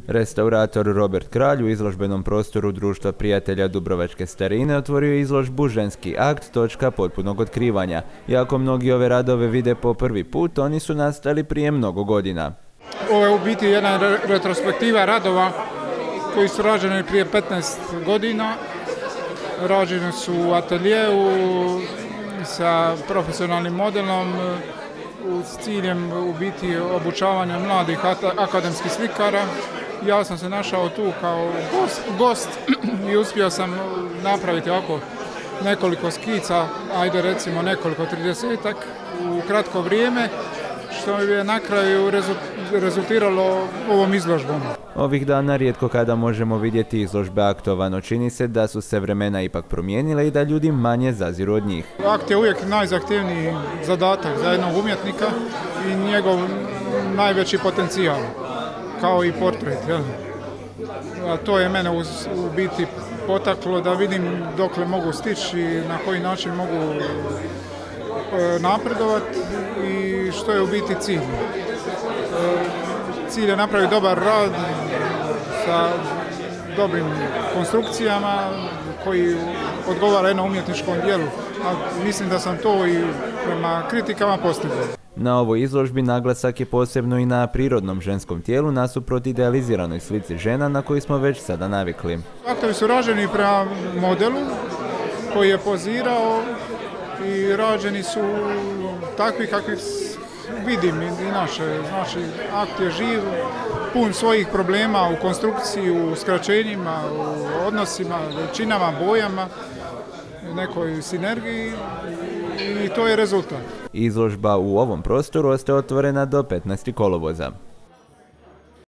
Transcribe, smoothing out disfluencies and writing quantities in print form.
Restaurator Robert Kralj u izložbenom prostoru Društva prijatelja Dubrovačke starine otvorio je izložbu Ženski akt, točka potpunog otkrivanja. Iako mnogi ove radove vide po prvi put, oni su nastali prije mnogo godina. Ovo je u biti jedna retrospektiva radova koji su rađeni prije 15 godina. Rađeni su u ateljeu sa profesionalnim modelom s ciljem u biti obučavanja mladih akademskih slikara. Ja sam se našao tu kao gost i uspio sam napraviti ovako nekoliko skica, ajde recimo nekoliko 30-ak u kratko vrijeme, što je na kraju rezultiralo ovom izložbom. Ovih dana rijetko kada možemo vidjeti izložbe aktova, no čini se da su se vremena ipak promijenile i da ljudi manje zaziru od njih. Akt je uvijek najzahtjevniji zadatak za jednog umjetnika i njegov najveći potencijal, kao i portret. A to je mene u biti potaklo da vidim dokle mogu stići i na koji način mogu napredovati i što je u biti cilj. Cilj je napraviti dobar rad sa dobrim konstrukcijama koji odgovara jednom umjetničkom dijelu. A mislim da sam to i prema kritikama postigao. Na ovoj izložbi naglasak je posebno i na prirodnom ženskom tijelu nasuprot idealiziranoj slici žena na koju smo već sada navikli. Aktovi su rađeni prema modelu koji je pozirao i rađeni su takvi kakvi vidim inače. Znači, akt je živ, pun svojih problema u konstrukciji, u skraćenjima, u odnosima, veličinama, bojama, nekoj sinergiji i to je rezultat. Izložba u ovom prostoru ostaje otvorena do 15. kolovoza.